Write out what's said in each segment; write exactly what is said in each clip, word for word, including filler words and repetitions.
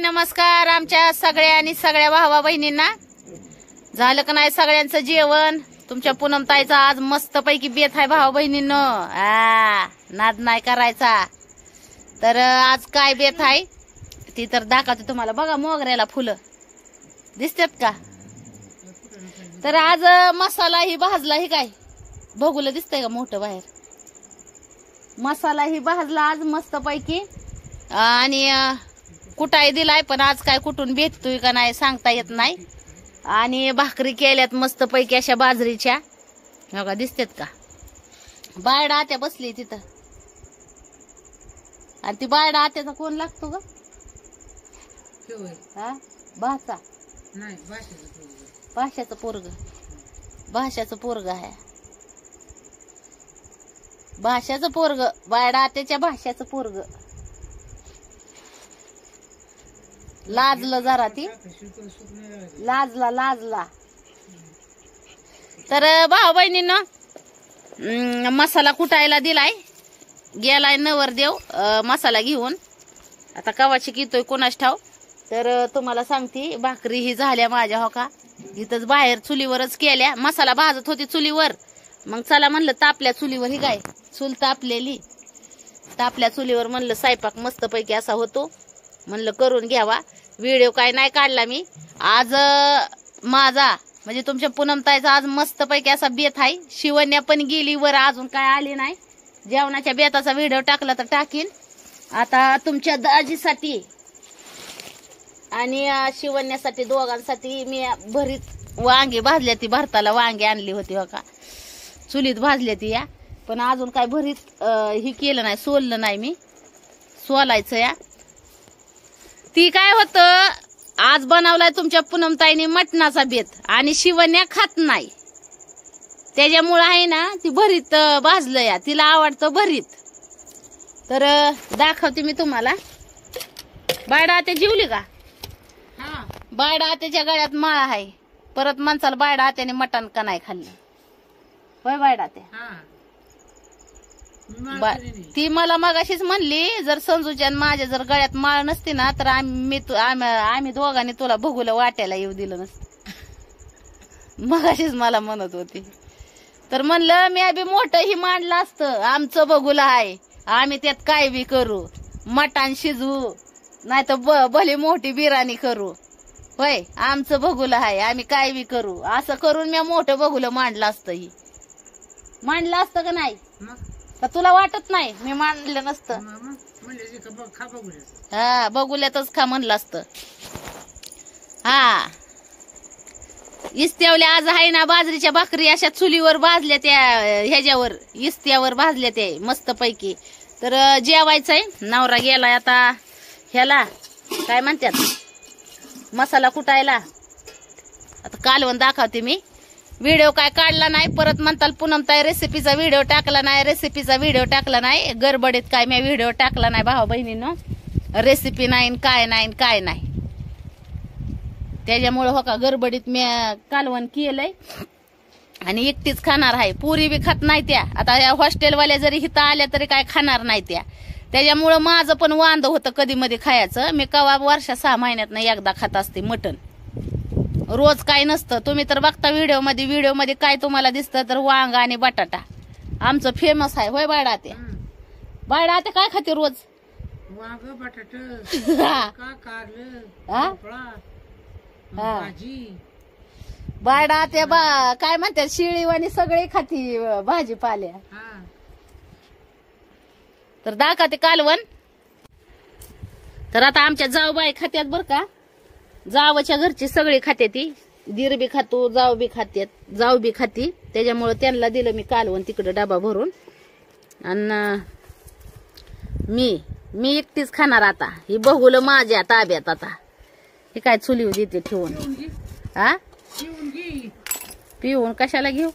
नमस्कार आमच्या सगळ्या आणि सगळ्या भावा बहिणींना. झालं का नाही सगळ्यांचं जेवण? तुमच्या पूनम ताईचा आज मस्त पैकी बेत आहे भावा बहिणींनो. आ नाद नाही करायचा. तर आज काय बेत आहे ती तर दाखवते तुम्हाला. बघा मोगऱ्याला फुलं दिसतात का? तर आज मसाला ही भाजला. ही काय बघूला दिसतंय का मोठं बाहेर? मसाला ही भाजला आज मस्त पैकी. आणि कुटाई दिलाय पण आज काय कुठून भेटतोय का नाही सांगता येत नाही. आणि भाकरी केल्यात मस्त पैकी अशा बाजरीच्या. बघा दिसतात का? बायडा आत्या बसली तिथं. आणि ती बायडा आत्याचा कोण लागतो ग? हा भाचा नाही, भाषाचं पोरग. भाषाचं पोरग आहे. भाषाचं पोरग बायडा आत्याच्या भाषाचं पोरग. लाजलं जरा ती लाजला लाजला. तर भाऊ बहिणींनो मसाला कुटायला दिलाय. गेलाय नवरदेव मसाला घेऊन. आता कवाची कितोय कोणाच ठाव. तर तुम्हाला सांगते भाकरी ही झाल्या माझ्या. हो का इथंच बाहेर चुलीवरच केल्या. मसाला भाजत होती चुलीवर. मग चला म्हणलं तापल्या चुलीवर. ही काय चूल तापलेली. तापल्या चुलीवर म्हणलं स्वयंपाक मस्त पैकी असा होतो. म्हणलं करून घ्यावा. व्हिडिओ काय नाही काढला मी आज. माझा म्हणजे तुमच्या पूनम ताईचा आज मस्त पैकी असा बेत आहे. शिवण्या पण गेली वर अजून काय आली नाही. जेवणाच्या बेताचा व्हिडिओ टाकला तर टाकीन. आता तुमच्या दाजीसाठी आणि शिवण्यासाठी दोघांसाठी मी भरीत वांगे भाजल्या. ती भरताला वांगे आणली होती हो का. चुलीत भाजल्या ती या. पण अजून काय भरीत ही केलं नाही. सोललं नाही मी. सोलायचं या. ती काय होत आज बनवलाय तुमच्या पूनम ताईने मटणाचा बेत. आणि शिवण्या खात नाही त्याच्यामुळं आहे ना ती भरीत भाजलं या. तिला आवडतं भरीत. तर दाखवते मी तुम्हाला. बायडा आत्या जेवली का? बायडा आत्याच्या गळ्यात माळ आहे. परत माणसाला बायडा आत्याने मटण का नाही खाल्लं होय बायडा आत्या? ती मला मगाशीच म्हणली जर संजूच्या माझ्या जर गळ्यात माळ नसती ना तर आम्ही आम्ही दोघांनी तुला बघूला वाट्याला येऊ दिलं नसतं. मगाशीच मला म्हणत होती. तर म्हणलं मी बी मोठं ही मांडलं असतं. आमचं बघूला आहे. आम्ही त्यात काय बी करू. मटण शिजवू नाही तर भली मोठी बिर्याणी करू. होय आमचं बघूला आहे. आम्ही काय बी करू. असं करून मी मोठं बघूलं मांडलं असतं. ही मांडलं असतं का नाही? का तुला वाटत नाही मी मांडलं नसतं? हा बघूल्यातच खा म्हणलं असतं. हा इस्त्यावल्या आज आहे ना बाजरीच्या भाकरी अशा चुलीवर भाजल्या त्या. ह्याच्यावर इस्त्यावर भाजल्या त्या मस्त पैकी. तर जेवायचंय. नवरा गेलाय आता ह्याला काय म्हणतात मसाला कुटायला. आता कालवण दाखवते मी. व्हिडिओ काय काढला नाही. परत म्हणताल पूनम ताई रेसिपीचा व्हिडिओ टाकला नाही. रेसिपीचा व्हिडिओ टाकला नाही. गडबडीत काय मी व्हिडिओ टाकला नाही भावा बहिणीनं. रेसिपी नाही काय नाही काय नाही त्याच्यामुळे हो का गडबडीत मी कालवण केलंय. आणि एकटीच खाणार आहे. पुरी बी खात नाही त्या. आता या हॉस्टेलवाल्या जरी हिथं आल्या तरी काय खाणार नाही त्या. त्याच्यामुळं माझं पण वांद होतं कधी मध्ये खायचं. मी कवा वर्षा सहा महिन्यात नाही एकदा खात असते मटण. रोज काय नसतं. तुम्ही तर बघता व्हिडिओ मध्ये. व्हिडिओ मध्ये काय तुम्हाला दिसतं तर वांग आणि बटाटा आमचं फेमस आहे. होय बायडा आत्या? बायडा आत्या काय खाते रोज? वांग बटाटा बायडा आत्या बा काय म्हणतात शिळीवाणी सगळे खाती भाजीपाल्या. तर दाखवते कालवण. तर आता आमच्या जाऊबाई खात्यात बर का. जावच्या घरची सगळी खाते ती. दीर बी खातो जाव बी खात्यात. जाव बी खाती. त्याच्यामुळे त्यांना दिलं मी कालवण तिकडे डबा भरून. आणि मी मी एकटीच खाणार आता. ही बघूल माझ्या ताब्यात आता. हे काय चुलीव देते ठेवून. हा पिऊन कशाला घेऊ?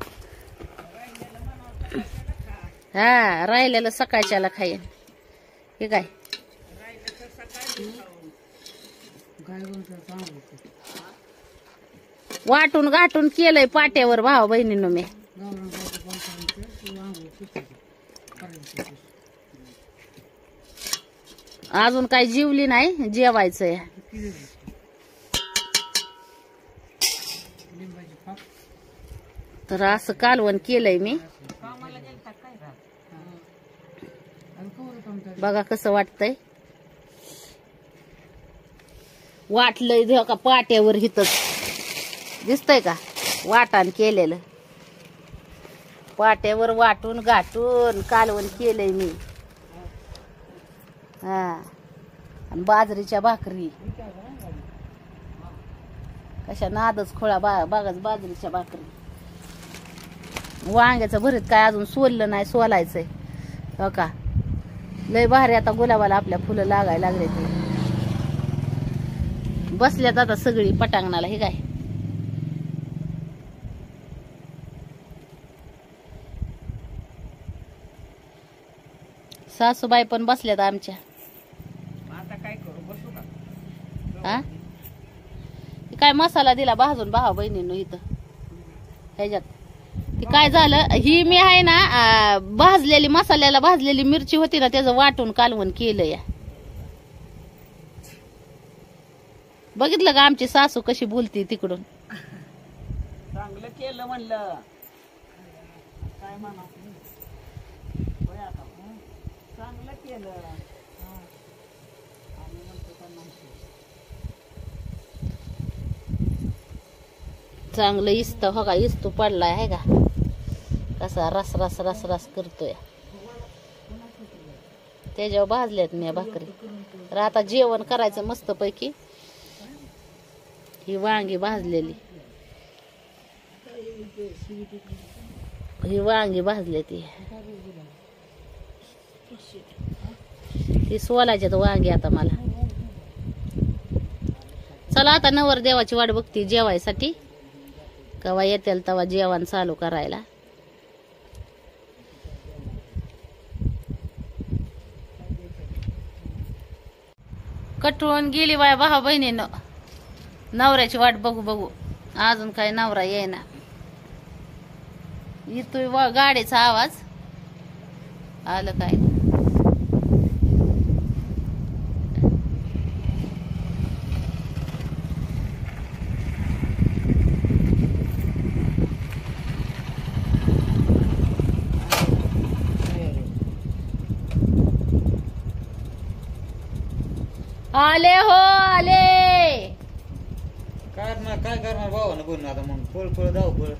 हा राहिलेलं सकाळच्याला खाईन. हे काय वाटून गाठून केलंय पाट्यावर भावा बहिणीनं मी. अजून काही जेवली नाही, जेवायचंय. तर असं कालवण केलंय मी. बघा कसं वाटतंय. वाटलंय देव का पाट्यावर हितच दिसतंय का वाटण केलेलं. पाट्यावर वाटून गाठून कालवण केलंय मी. हा आणि बाजरीच्या भाकरी कशा नादच खोळा बा बागाच बाजरीच्या भाकरी. वांग्याचं भरीत काय अजून सोललं नाही, सोलायचंय. हो का लय भारी. आता गुलाबाला आपल्या फुलं लागायला लागले. ते बसल्यात आता सगळी पटांगणाला. हे काय सासूबाई पण बसल्यात आमच्या. आता काय करू, बसू का? हा काय मसाला दिला भाजून भावा बहिणींनो इथं ह्याच्यात. ती काय झालं, ही मी आहे ना अं, भाजलेली मसाल्याला भाजलेली मिरची होती ना, त्याचं वाटून कालवण केलं या. बघितलं का आमची सासू कशी बोलती तिकडून. चांगलं केलं म्हणलं. काय म्हणा चांगलं केलं. चांगलं इस्त हो का, इस्तू पडलाय आहे का कसा रस रस रस रस करतोय. त्याच्यावर भाजल्यात मी भाकरी. तर आता जेवण करायचं मस्त पैकी. ही वांगी भाजलेली, ही वांगी भाजले ती ती सोलायच्यात वांगी आता मला. चला आता नवर देवाची वाट बघती जेवायसाठी. कवा येतील तेव्हा जेवण चालू करायला. कटवून गेली बाय भावा बहिणीनं. नवऱ्याची वाट बघू बघू अजून काही नवरा येईना. येतोय वा गाडीचा आवाज. आलं काय आले हो आले. काय करणार काय करणार भावानं बोलून आता मग फळ फळ जाऊ फळ.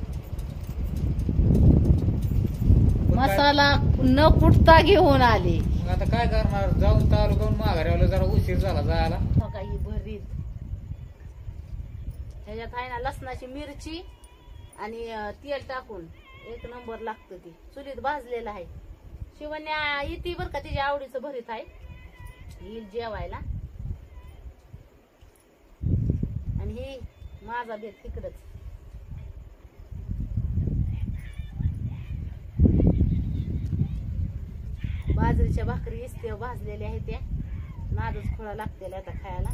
मसाला न कुटता घेऊन आले. मग आता काय करणार, जाऊन चालू करून माघारी आलो. जरा उशीर झाला जायला. काही भरीत ह्याच्यात आहे ना लसणाची मिरची आणि तेल टाकून एक नंबर लागतं. ती चुलीत भाजलेलं आहे. शिवण्या येते बर का, तिच्या आवडीचं भरीत आहे. येईल जेवायला. आणि ही माझा बेत तिकडच. बाजरीच्या भाकरी इस्ते भाजलेल्या आहेत त्या. नादच खोळा लागतेला आता खायला.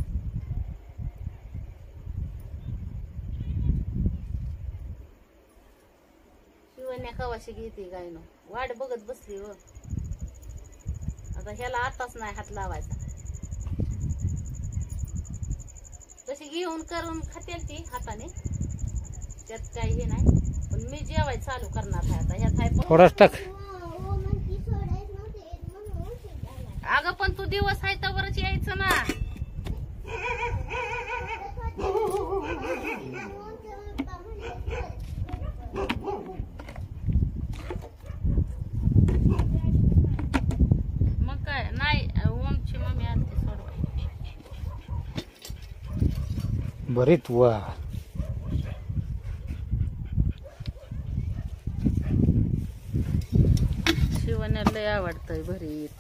शिवण्या कवाशी घेते गायनो. वाट बघत बसली हो. आता ह्याला आताच नाही हात लावायचा. तशी घेऊन करून खातेल ती हाताने, त्यात काही हे नाही. पण मी जेवाय चालू करणार आहे आता. ह्यात आहे थोडाच टाक. अगं पण तू दिवस आहे तवरच यायचं ना. मग काय नाही. ओमची मम्मी आणते सोडवाय. भरीत वा शिवण्याला लय आवडतंय भरीत.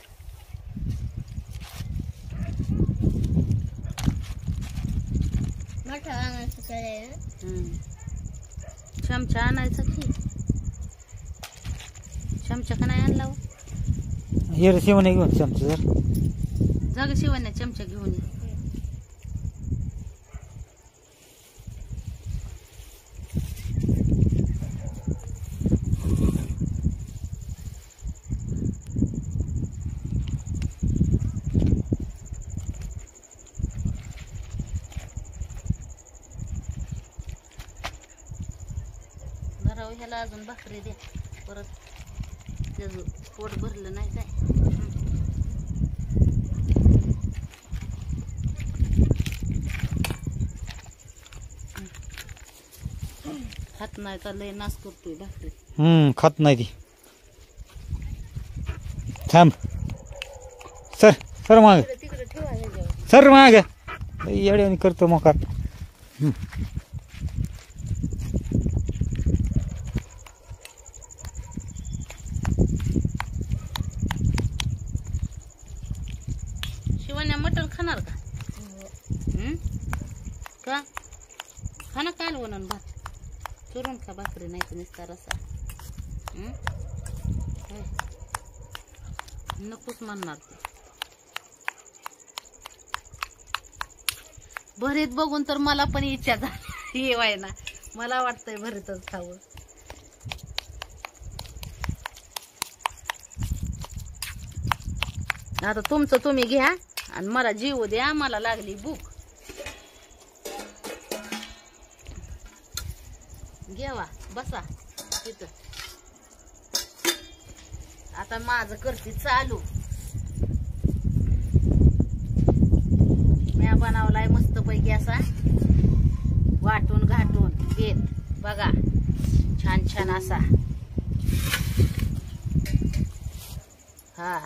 चमचा आणायचा की. चमचा का नाही आणला. हे शिवणे घेऊन चमचा जर जाग शिवण्या चमचा घेऊन ये. म्हणलं ह्याला अजून भाकरी द्या परत त्याचं पोट भरलं नाही काय. खात नाही तर लय नाश करतोय भाकरी. हम्म खात नाही ती. थांब सर सर माग तिकडे तिकडे ठेवा ह्याच्यावर. सर माग येड्याने करतो मोकार. शिवण्या मटण खाणार का? हम्म? का खा ना कालवण आणि भात चुरून खा भाकरी नाही तर नुसता रसा. हम्म? होय. नकोच म्हणणार ते. भरीत बघून तर मला पण इच्छा झाली येवाय ना. मला वाटतंय भरीतच खावं. आता तुमचं तुम्ही घ्या आणि मला जीव द्या. मला लागली भूक. घेवा बसा तिथं. आता माझं करते चालू. म्या बनवलाय मस्त पैकी असा वाटून घाटून देत बघा छान छान असा. हा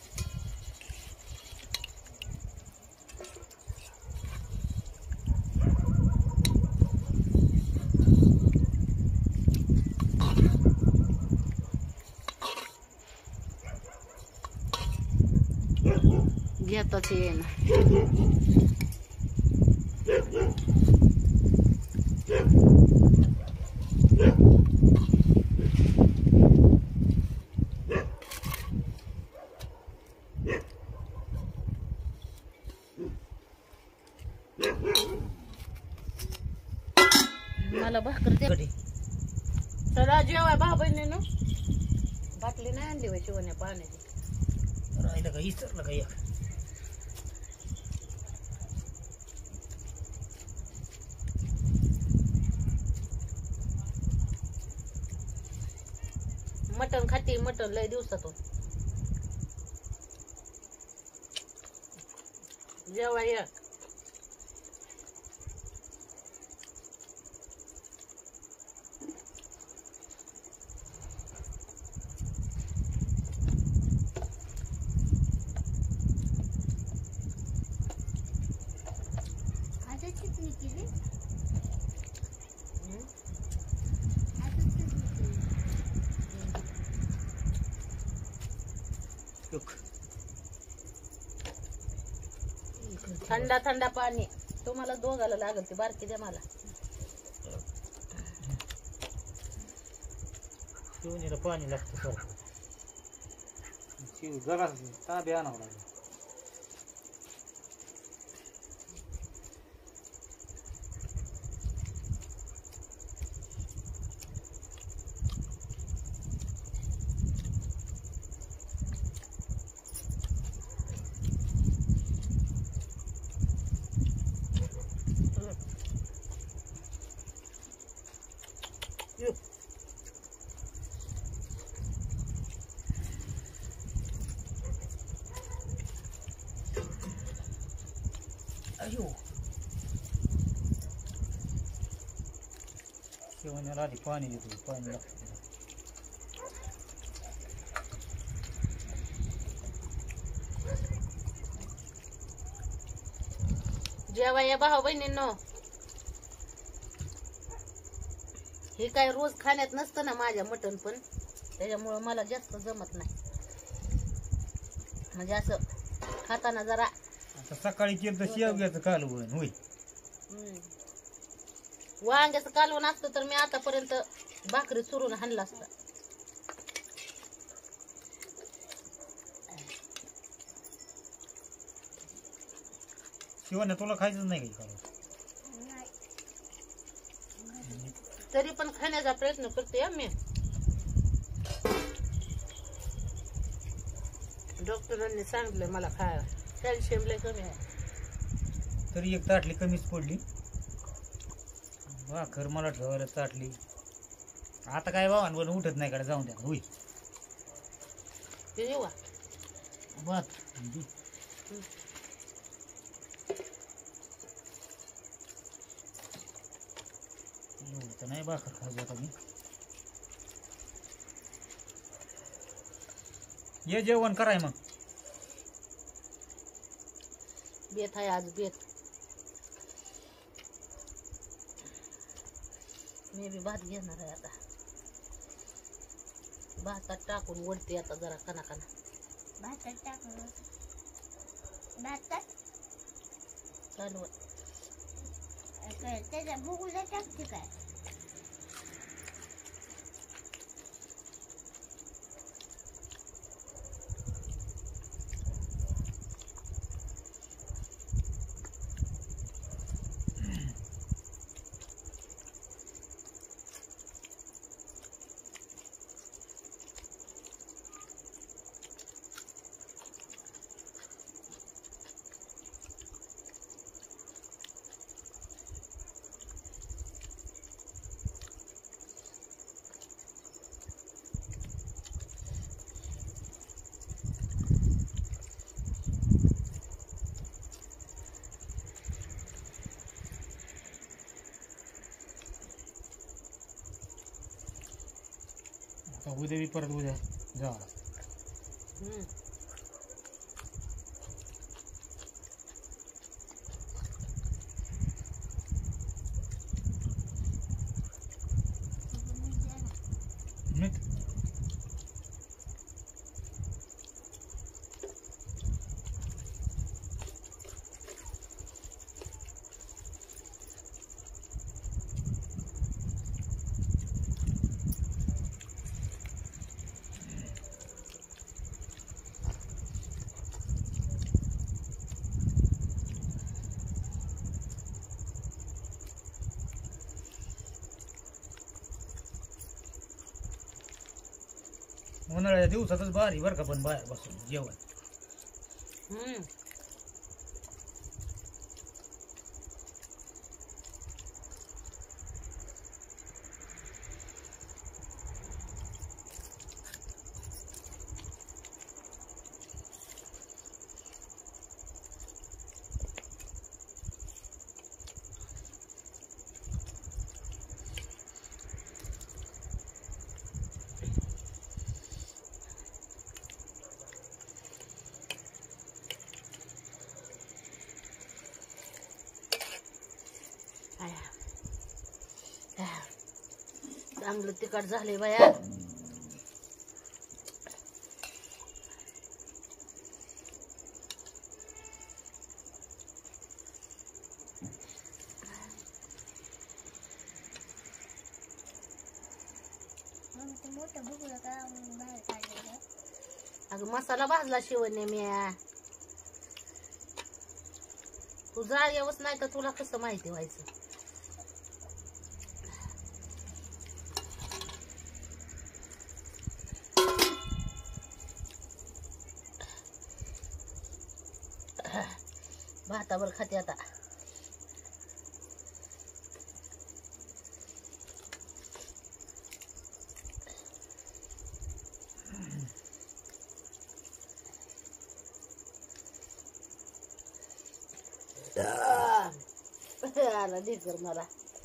घेतच ये ना. मला भाकर दे. चला जेवाय भाऊ बहिणीनं. बाटली नाही आणली बाई शिवण्या पाण्याची. राहिलं का इसरलं का एक. मटण खाते मटण लय दिवसातून. जेव्हा या थंडा थंडा पाणी तुम्हाला दोघाला लागल. ते बारकी द्या मला. शिवणीला पाणी लागतं सर. शिव जरा ताबे आणावं लागेल. अयो शिवण्याला आधी पाणी देतो. पाणी लागतं. जेव्हा या भाऊ बहिणींनो. हे काय रोज खाण्यात नसतं ना माझ्या मटण पण. त्याच्यामुळं मला जास्त जमत नाही. म्हणजे असं खाताना जरा. आता सकाळी केलं तर शेवग्याचं कालवण होय. वांग्याचं कालवण असतं तर मी आतापर्यंत भाकरी चुरून हाणला असता. शिवण्या तुला खायचंच नाही काही कालवण. तरी पण खाण्याचा प्रयत्न करते मी. डॉक्टरांनी सांगितलं मला खायला. कॅल्शियम लय कमी आहे. तरी एक ताटली कमीच पडली. भाकर मला ठेवायला ताटली आता काय भावांवर उठत नाही कडे जाऊन द्या होई ते येऊ का? बात एवढं तर नाही भाकर खायचं आता मी ये जेवण कराय मग बेत आहे आज बेत. मी बी भात घेणार आहे आता. भातात टाकून वळते आता जरा कना कना. भातात टाकून भातात चालू काय त्याच्या भुगुला टाकते काय उद्या बी परत उद्या जा हम्म. मीठ उन्हाळ्याच्या दिवसातच भारी बरं का पण बाहेर बसून जेवण हम्म. चांगलं तिखट झाले बाया. मग ते मोठं भुगुला का बाहेर काढलेलं अगं मसाला भाजला शिवण्या म्या. तू जागेवच नाही तर तुला कसं माहिती व्हायचं. भातावर खाते आता. आला ढेकर मला.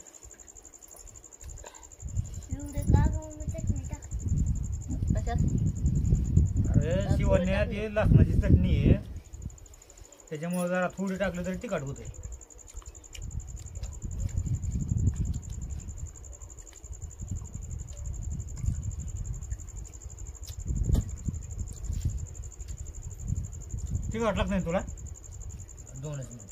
एवढं का गं मग चटणी टाक कशात? अरे शिवण्यात हे लसणाची चटणी आहे त्याच्यामुळे जरा थोडी टाकलं तरी तिखट होते. तिखट लागत नाही तुला दोनच मिनिट.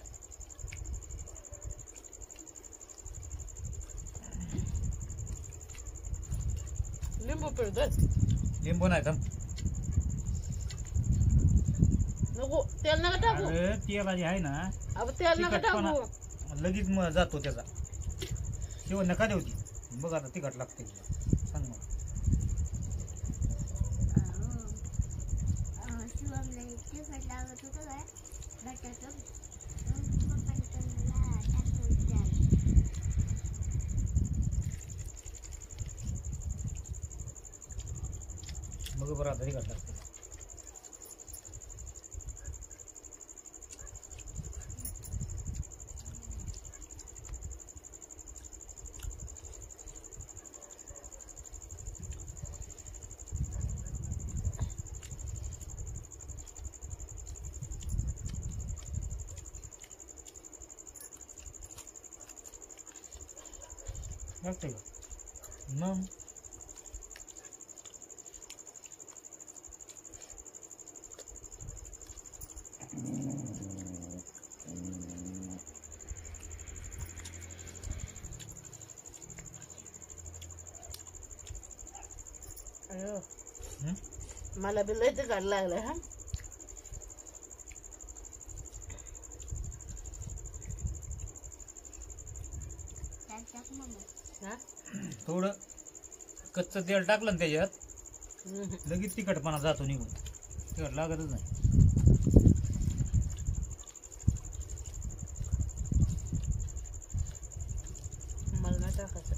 लिंबू पिळतोय लिंबू नाही का नको. तेल नका टाकू. अरे तेल आधी आहे ना अब तेल नका तिखटपणा टाकू. लगेच मग जातो त्याचा. शेवण नका देवती बघ आता तिखट लागते सांग मग. शिवमला तिखट लागत होतं काय बटाटं पप्पाने त्यांना टाकून द्याल बरोबर आता तिखट लागते. लागते का मग अयो हं? मला बी लय तिखट लागलंय हा. त्यात टाक मम्मा. हा? थोडं कच्चं तेल टाकलं ना त्याच्यात हम्म. लगेच तिखटपणा जातो निघून. तिखट लागतच नाही. मला नाही टाकायचं.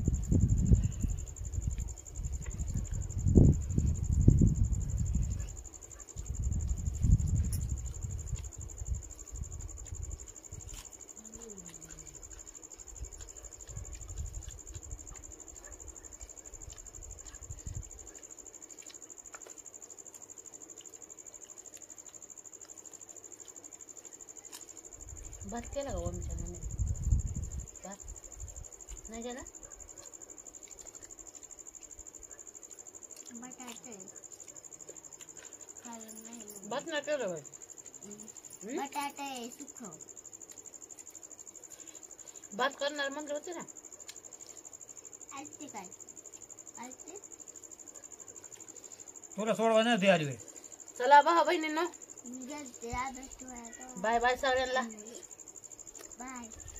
भात केला का ओमच्या मम्मीने? भात नाही केला? बटाटे कारण नाही ना. भात नाही केलं बाई. बटाटे सुख भात करणार म्हणलं होते ना. असते काय असते. तुला सोडवा नाही ते आली बाई. चला भाऊ बहिणींनो, मी गेलते आदर्श ठेवायला. बाय बाय सगळ्यांना. बाय.